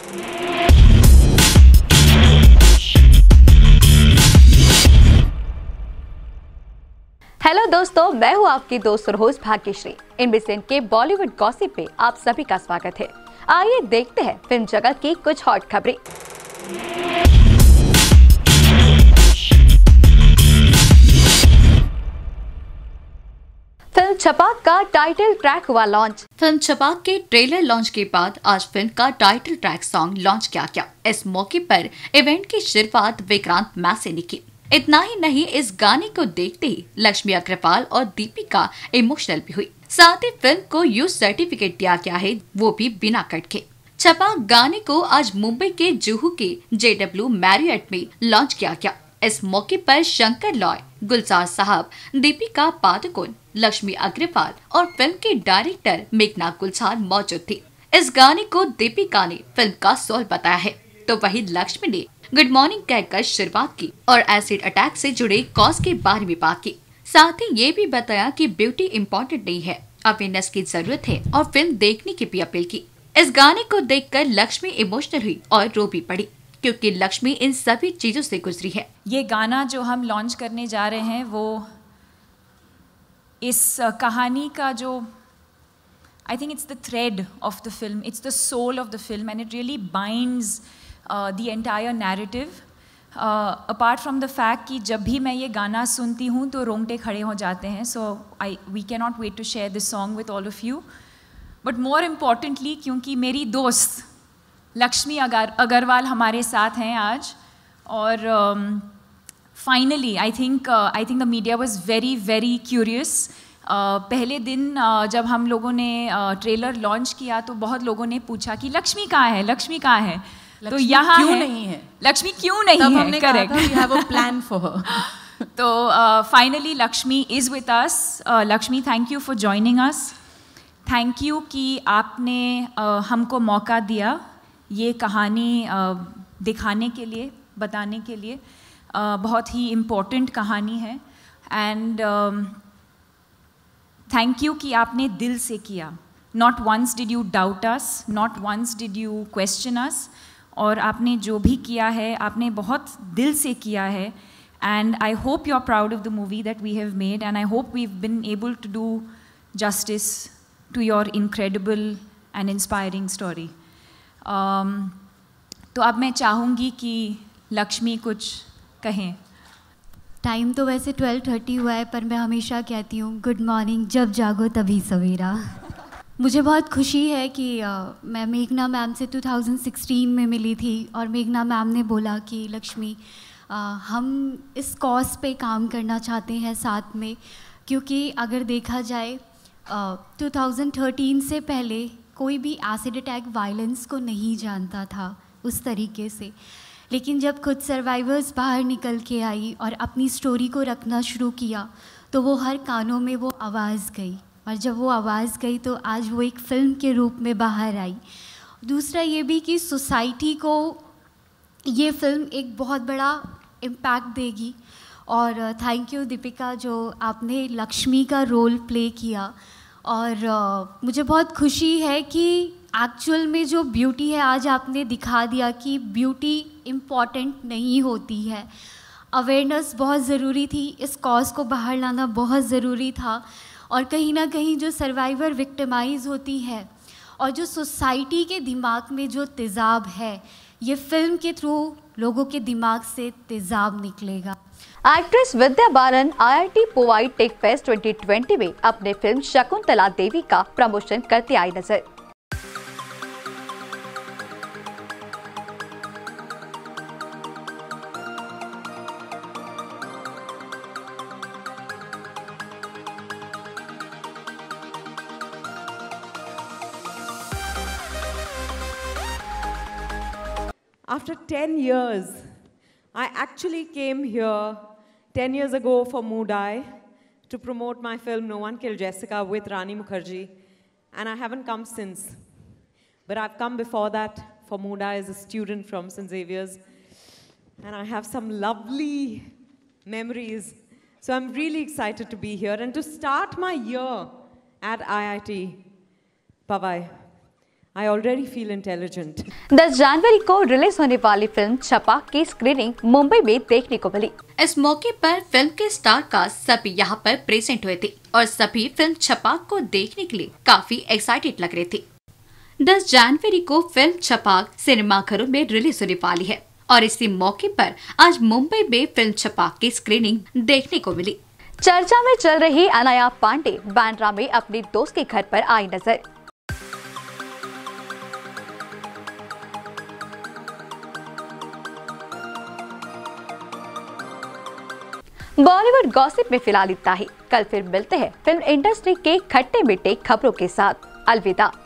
Hello दोस्तों, मैं हूँ आपकी दोस्त और होस्ट भाग्यश्री। INBCN के बॉलीवुड गॉसिप पे आप सभी का स्वागत है। आइए देखते हैं फिल्म जगत की कुछ हॉट खबरें। फिल्म छपाक का टाइटल ट्रैक हुआ लॉन्च। फिल्म छपाक के ट्रेलर लॉन्च के बाद आज फिल्म का टाइटल ट्रैक सॉन्ग लॉन्च किया गया। इस मौके पर इवेंट की शुरुआत विक्रांत मैसे ने की। इतना ही नहीं, इस गाने को देखते ही लक्ष्मी अग्रवाल और दीपिका इमोशनल भी हुई। साथ ही फिल्म को यूज सर्टिफिकेट दिया गया है, वो भी बिना कट के। छपाक गाने को आज मुंबई के जुहू के JW मैरियट में लॉन्च किया गया। इस मौके पर शंकर लॉय, गुलजार साहब, दीपिका पादुकोण, लक्ष्मी अग्रवाल और फिल्म के डायरेक्टर मेघना गुलजार मौजूद थी। इस गाने को दीपिका ने फिल्म का सोल बताया है, तो वही लक्ष्मी ने गुड मॉर्निंग कहकर शुरुआत की और एसिड अटैक से जुड़े कॉज के बारे में बात की। साथ ही ये भी बताया कि ब्यूटी इम्पोर्टेंट नहीं है, अवेयरनेस की जरूरत है और फिल्म देखने की भी अपील की। इस गाने को देखकर लक्ष्मी इमोशनल हुई और रो भी पड़ी, क्योंकि लक्ष्मी इन सभी चीजों से गुजरी है। ये गाना जो हम लॉन्च करने जा रहे हैं वो इस कहानी का जो I think it's the thread of the film, it's the soul of the film and it really binds the entire narrative. Apart from the fact कि जब भी मैं ये गाना सुनती हूँ तो रोंगटे खड़े हो जाते हैं। So we can not wait to share this song with all of you. But more importantly क्योंकि मेरी दोस्त लक्ष्मी अग्रवाल हमारे साथ हैं आज, और finally I think the media was very very curious. पहले दिन जब हम लोगों ने ट्रेलर लॉन्च किया तो बहुत लोगों ने पूछा कि लक्ष्मी कहाँ है, लक्ष्मी कहाँ है, तो यहाँ क्यों है, नहीं है, लक्ष्मी क्यों नहीं है, correct, we have a plan for her. तो finally Lakshmi is with us. Lakshmi, thank you for joining us. Thank you कि आपने हमको मौका दिया ये कहानी दिखाने के लिए, बताने के लिए। बहुत ही इम्पोर्टेंट कहानी है एंड थैंक यू कि आपने दिल से किया। Not once did you doubt us, not once did you question us, और आपने जो भी किया है आपने बहुत दिल से किया है। And I hope you are proud of the movie that we have made and I hope we have been able to do justice to your incredible and inspiring story. तो अब मैं चाहूँगी कि लक्ष्मी कुछ कहें। टाइम तो वैसे 12:30 हुआ है, पर मैं हमेशा कहती हूँ गुड मॉर्निंग, जब जागो तभी सवेरा। मुझे बहुत खुशी है कि मैं मेघना मैम से 2016 में मिली थी और मेघना मैम ने बोला कि लक्ष्मी हम इस कॉज पे काम करना चाहते हैं साथ में, क्योंकि अगर देखा जाए 2013 से पहले कोई भी एसिड अटैक वायलेंस को नहीं जानता था उस तरीके से, लेकिन जब खुद सर्वाइवर्स बाहर निकल के आई और अपनी स्टोरी को रखना शुरू किया तो वो हर कानों में वो आवाज़ गई, और जब वो आवाज़ गई तो आज वो एक फ़िल्म के रूप में बाहर आई। दूसरा ये भी कि सोसाइटी को ये फ़िल्म एक बहुत बड़ा इम्पैक्ट देगी। और थैंक यू दीपिका जो आपने लक्ष्मी का रोल प्ले किया, और मुझे बहुत खुशी है कि एक्चुअल में जो ब्यूटी है आज आपने दिखा दिया कि ब्यूटी इम्पॉर्टेंट नहीं होती है। अवेयरनेस बहुत ज़रूरी थी, इस कॉज को बाहर लाना बहुत ज़रूरी था, और कहीं ना कहीं जो सर्वाइवर विक्टिमाइज़ होती है और जो सोसाइटी के दिमाग में जो तेज़ाब है, ये फिल्म के थ्रू लोगों के दिमाग से तेज़ाब निकलेगा। Actress Vidya Balan IIT Powai tech fest 2020 में अपने फिल्म शकुंतला देवी का प्रमोशन करते आई नजर। After 10 years, I actually came here 10 years ago for Moodai to promote my film No One Killed Jessica with Rani Mukherjee, and I haven't come since. But I've come before that for Moodai as a student from St. Xavier's, and I have some lovely memories. So I'm really excited to be here and to start my year at IIT Powai. I already feel intelligent. 10 जनवरी को release होने वाली film छपाक की screening Mumbai में देखने को मिली। इस मौके पर फिल्म के स्टार कास्ट सभी यहां पर प्रेजेंट हुए थे और सभी फिल्म छपाक को देखने के लिए काफी एक्साइटेड लग रहे थे। 10 जनवरी को फिल्म छपाक सिनेमाघरों में रिलीज होने वाली है और इसी मौके पर आज मुंबई में फिल्म छपाक की स्क्रीनिंग देखने को मिली। चर्चा में चल रही अनया पांडे बांद्रा में अपने दोस्त के घर पर आई नजर। बॉलीवुड गॉसिप में फिलहाल इतना ही। कल फिर मिलते हैं फिल्म इंडस्ट्री के खट्टे मीठे खबरों के साथ। अलविदा।